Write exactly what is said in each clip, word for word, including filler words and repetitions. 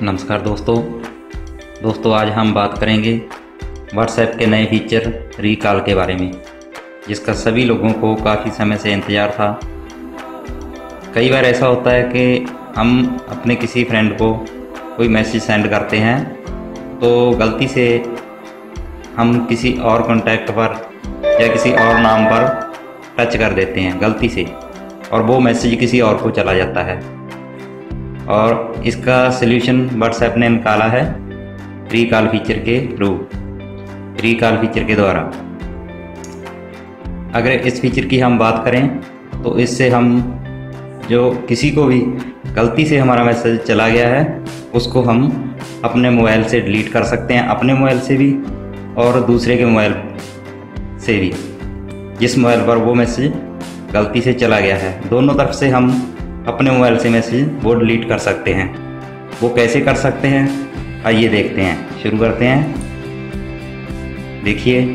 नमस्कार दोस्तों दोस्तों आज हम बात करेंगे व्हाट्सएप के नए फीचर रिकॉल के बारे में, जिसका सभी लोगों को काफ़ी समय से इंतज़ार था। कई बार ऐसा होता है कि हम अपने किसी फ्रेंड को कोई मैसेज सेंड करते हैं तो गलती से हम किसी और कॉन्टैक्ट पर या किसी और नाम पर टच कर देते हैं गलती से, और वो मैसेज किसी और को चला जाता है। और इसका सलूशन व्हाट्सएप ने निकाला है रिकॉल फीचर के थ्रू, रिकॉल फीचर के द्वारा। अगर इस फीचर की हम बात करें तो इससे हम जो किसी को भी गलती से हमारा मैसेज चला गया है उसको हम अपने मोबाइल से डिलीट कर सकते हैं, अपने मोबाइल से भी और दूसरे के मोबाइल से भी, जिस मोबाइल पर वो मैसेज गलती से चला गया है। दोनों तरफ से हम अपने मोबाइल से मैसेज वो डिलीट कर सकते हैं। वो कैसे कर सकते हैं आइए देखते हैं, शुरू करते हैं। देखिए,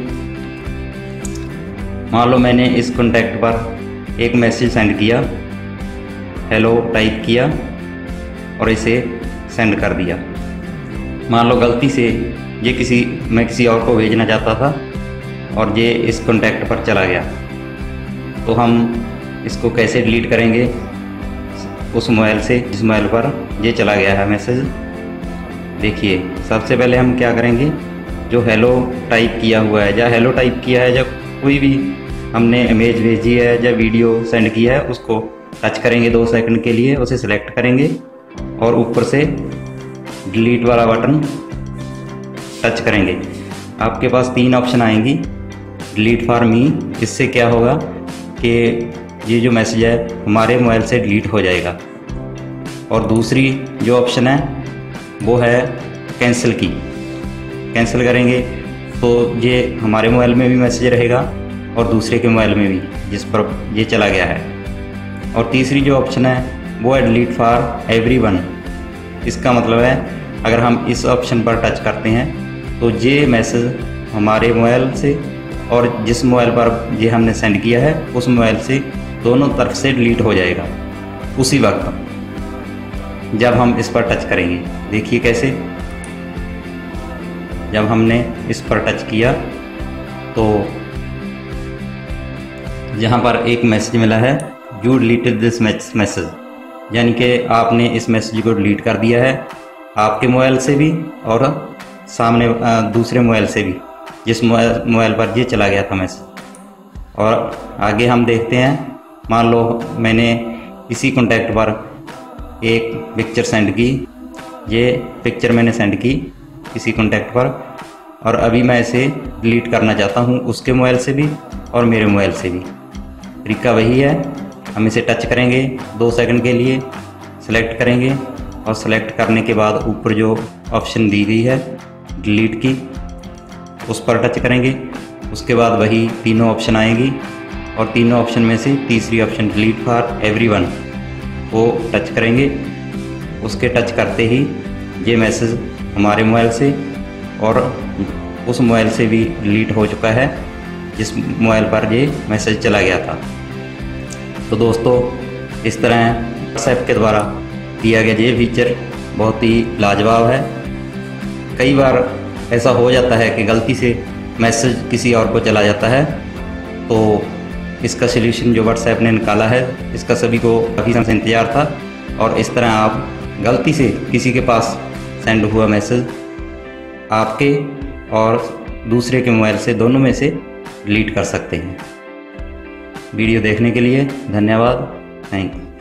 मान लो मैंने इस कॉन्टैक्ट पर एक मैसेज सेंड किया, हेलो टाइप किया और इसे सेंड कर दिया। मान लो गलती से ये किसी मैं किसी और को भेजना चाहता था और ये इस कॉन्टैक्ट पर चला गया, तो हम इसको कैसे डिलीट करेंगे उस मोबाइल से जिस मोबाइल पर ये चला गया है मैसेज। देखिए, सबसे पहले हम क्या करेंगे, जो हेलो टाइप किया हुआ है या हेलो टाइप किया है या कोई भी हमने इमेज भेजी है या वीडियो सेंड किया है उसको टच करेंगे दो सेकंड के लिए, उसे सिलेक्ट करेंगे और ऊपर से डिलीट वाला बटन टच करेंगे। आपके पास तीन ऑप्शन आएंगी, डिलीट फॉर मी। इससे क्या होगा कि ये जो मैसेज है हमारे मोबाइल से डिलीट हो जाएगा। और दूसरी जो ऑप्शन है वो है कैंसिल की, कैंसिल करेंगे तो ये हमारे मोबाइल में भी मैसेज रहेगा और दूसरे के मोबाइल में भी जिस पर ये चला गया है। और तीसरी जो ऑप्शन है वो है डिलीट फॉर एवरीवन। इसका मतलब है अगर हम इस ऑप्शन पर टच करते हैं तो ये मैसेज हमारे मोबाइल से और जिस मोबाइल पर ये हमने सेंड किया है उस मोबाइल से दोनों तरफ से डिलीट हो जाएगा उसी वक्त जब हम इस पर टच करेंगे। देखिए कैसे, जब हमने इस पर टच किया तो यहाँ पर एक मैसेज मिला है, यू डिलीटेड दिस मैसेज, यानी कि आपने इस मैसेज को डिलीट कर दिया है आपके मोबाइल से भी और सामने दूसरे मोबाइल से भी जिस मोबाइल पर ये चला गया था मैसेज। और आगे हम देखते हैं, मान लो मैंने इसी कॉन्टैक्ट पर एक पिक्चर सेंड की, ये पिक्चर मैंने सेंड की इसी कॉन्टैक्ट पर और अभी मैं इसे डिलीट करना चाहता हूँ उसके मोबाइल से भी और मेरे मोबाइल से भी। तरीका वही है, हम इसे टच करेंगे दो सेकंड के लिए, सेलेक्ट करेंगे और सेलेक्ट करने के बाद ऊपर जो ऑप्शन दी गई है डिलीट की उस पर टच करेंगे। उसके बाद वही तीनों ऑप्शन आएंगी और तीनों ऑप्शन में से तीसरी ऑप्शन डिलीट फॉर एवरीवन वो टच करेंगे। उसके टच करते ही ये मैसेज हमारे मोबाइल से और उस मोबाइल से भी डिलीट हो चुका है जिस मोबाइल पर ये मैसेज चला गया था। तो दोस्तों, इस तरह व्हाट्सएप के द्वारा दिया गया ये फीचर बहुत ही लाजवाब है। कई बार ऐसा हो जाता है कि गलती से मैसेज किसी और को चला जाता है, तो इसका सलूशन जो व्हाट्सएप ने निकाला है इसका सभी को काफ़ी समय से इंतज़ार था। और इस तरह आप गलती से किसी के पास सेंड हुआ मैसेज आपके और दूसरे के मोबाइल से दोनों में से डिलीट कर सकते हैं। वीडियो देखने के लिए धन्यवाद। Thank you.